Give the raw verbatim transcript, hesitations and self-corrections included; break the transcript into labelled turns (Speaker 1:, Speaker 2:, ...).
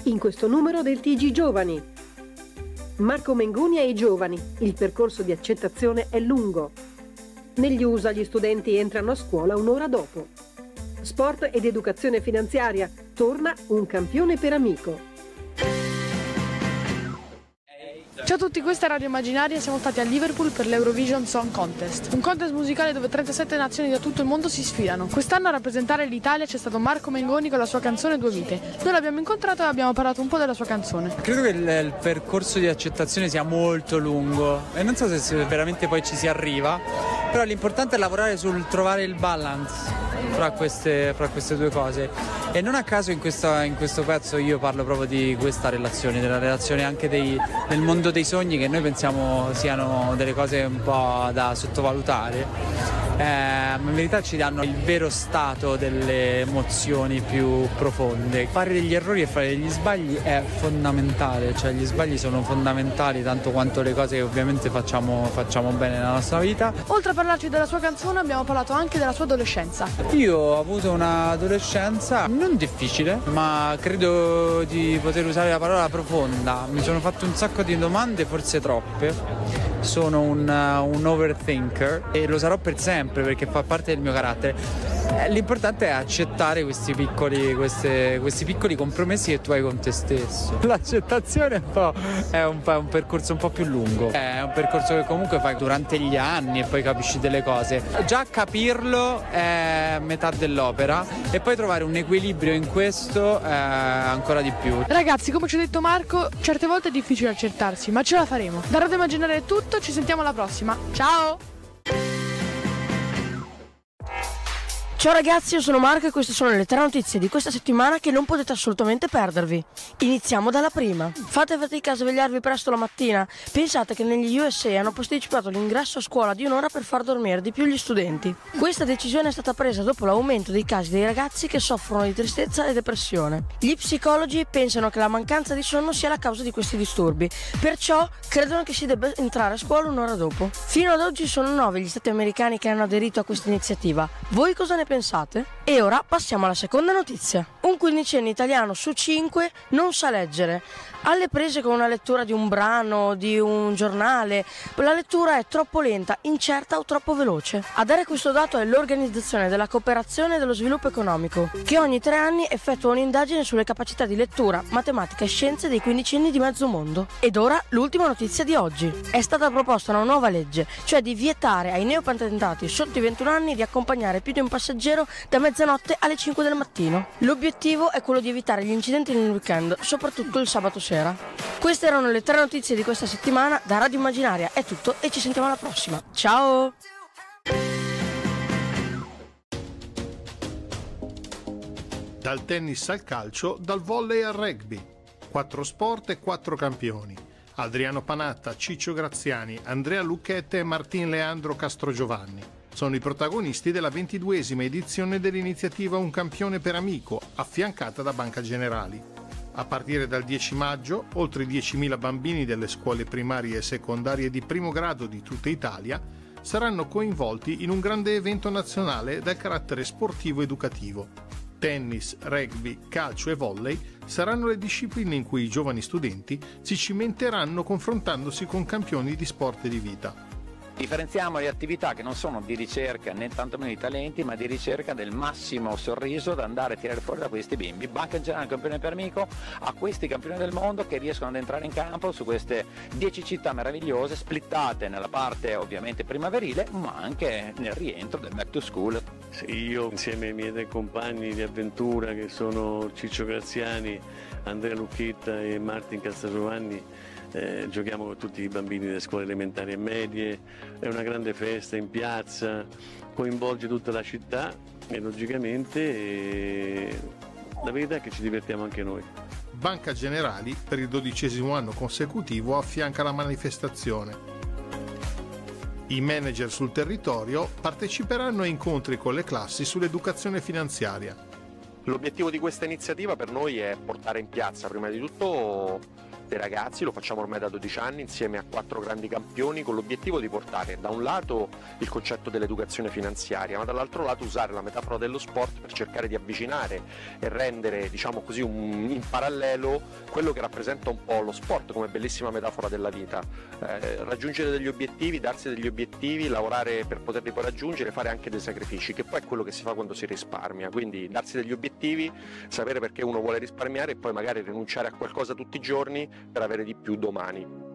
Speaker 1: in questo numero del T G Giovani. Marco Mengoni ai giovani, il percorso di accettazione è lungo. Negli U S A gli studenti entrano a scuola un'ora dopo. Sport ed educazione finanziaria, torna un campione per amico.
Speaker 2: Ciao a tutti, questa è Radio Immaginaria, siamo stati a Liverpool per l'Eurovision Song Contest, un contest musicale dove trentasette nazioni da tutto il mondo si sfidano. Quest'anno a rappresentare l'Italia c'è stato Marco Mengoni con la sua canzone Due Vite. Noi l'abbiamo incontrato e abbiamo parlato un po' della sua canzone.
Speaker 3: Credo che il, il percorso di accettazione sia molto lungo e non so se veramente poi ci si arriva, però l'importante è lavorare sul trovare il balance fra queste, fra queste due cose. E non a caso in, questa, in questo pezzo io parlo proprio di questa relazione, della relazione anche dei, del mondo dei sogni, che noi pensiamo siano delle cose un po' da sottovalutare, eh, ma in verità ci danno il vero stato delle emozioni più profonde. Fare degli errori e fare degli sbagli è fondamentale, cioè gli sbagli sono fondamentali tanto quanto le cose che ovviamente facciamo, facciamo bene nella nostra vita.
Speaker 2: Oltre a parlarci della sua canzone abbiamo parlato anche della sua adolescenza.
Speaker 3: Io ho avuto un'adolescenza non difficile, ma credo di poter usare la parola profonda. Mi sono fatto un sacco di domande, forse troppe. Sono un, uh, un overthinker e lo sarò per sempre perché fa parte del mio carattere. L'importante è accettare questi piccoli, queste, questi piccoli compromessi che tu hai con te stesso. L'accettazione è un, po', è, un, è un percorso un po' più lungo, è un percorso che comunque fai durante gli anni e poi capisci delle cose. Già capirlo è metà dell'opera e poi trovare un equilibrio in questo è ancora di più.
Speaker 2: Ragazzi, come ci ha detto Marco, certe volte è difficile accettarsi, ma ce la faremo. Da Radio Immaginaria è tutto, ci sentiamo alla prossima. Ciao!
Speaker 4: Ciao ragazzi, io sono Marco e queste sono le tre notizie di questa settimana che non potete assolutamente perdervi. Iniziamo dalla prima. Fate fatica a svegliarvi presto la mattina? Pensate che negli U S A hanno posticipato l'ingresso a scuola di un'ora per far dormire di più gli studenti. Questa decisione è stata presa dopo l'aumento dei casi dei ragazzi che soffrono di tristezza e depressione. Gli psicologi pensano che la mancanza di sonno sia la causa di questi disturbi, perciò credono che si debba entrare a scuola un'ora dopo. Fino ad oggi sono nove gli stati americani che hanno aderito a questa iniziativa. Voi cosa ne pensate? E ora passiamo alla seconda notizia. Un quindicenne italiano su cinque non sa leggere. Alle prese con una lettura di un brano, di un giornale, la lettura è troppo lenta, incerta o troppo veloce. A dare questo dato è l'Organizzazione della Cooperazione e dello Sviluppo Economico, che ogni tre anni effettua un'indagine sulle capacità di lettura, matematica e scienze dei quindicenni di mezzo mondo. Ed ora l'ultima notizia di oggi. È stata proposta una nuova legge, cioè di vietare ai neopatentati sotto i ventuno anni di accompagnare più di un passeggero da mezzanotte alle cinque del mattino. L'obiettivo è quello di evitare gli incidenti nel weekend, soprattutto il sabato sera. Queste erano le tre notizie di questa settimana. Da Radio Immaginaria è tutto e ci sentiamo alla prossima. Ciao!
Speaker 5: Dal tennis al calcio, dal volley al rugby. Quattro sport e quattro campioni. Adriano Panatta, Ciccio Graziani, Andrea Lucchette e Martin Leandro Castrogiovanni sono i protagonisti della ventiduesima edizione dell'iniziativa Un campione per amico, affiancata da Banca Generali. A partire dal dieci maggio, oltre diecimila bambini delle scuole primarie e secondarie di primo grado di tutta Italia saranno coinvolti in un grande evento nazionale dal carattere sportivo educativo. Tennis, rugby, calcio e volley saranno le discipline in cui i giovani studenti si cimenteranno confrontandosi con campioni di sport e di vita.
Speaker 6: Differenziamo le attività che non sono di ricerca né tantomeno di talenti, ma di ricerca del massimo sorriso da andare a tirare fuori da questi bimbi. Banca Generali campione per amico a questi campioni del mondo che riescono ad entrare in campo su queste dieci città meravigliose, splittate nella parte ovviamente primaverile, ma anche nel rientro del back to school.
Speaker 7: Sì, io insieme ai miei tre compagni di avventura che sono Ciccio Graziani, Andrea Lucchetta e Martin Castrogiovanni, Eh, giochiamo con tutti i bambini delle scuole elementari e medie, è una grande festa in piazza, coinvolge tutta la città e logicamente eh, la verità è che ci divertiamo anche noi.
Speaker 5: Banca Generali per il dodicesimo anno consecutivo affianca la manifestazione. I manager sul territorio parteciperanno a incontri con le classi sull'educazione finanziaria.
Speaker 8: L'obiettivo di questa iniziativa per noi è portare in piazza prima di tutto dei ragazzi, lo facciamo ormai da dodici anni insieme a quattro grandi campioni, con l'obiettivo di portare da un lato il concetto dell'educazione finanziaria, ma dall'altro lato usare la metafora dello sport per cercare di avvicinare e rendere, diciamo così, un, in parallelo quello che rappresenta un po' lo sport come bellissima metafora della vita. Eh, raggiungere degli obiettivi, darsi degli obiettivi, lavorare per poterli poi raggiungere, fare anche dei sacrifici, che poi è quello che si fa quando si risparmia, quindi darsi degli obiettivi, sapere perché uno vuole risparmiare e poi magari rinunciare a qualcosa tutti i giorni per avere di più domani.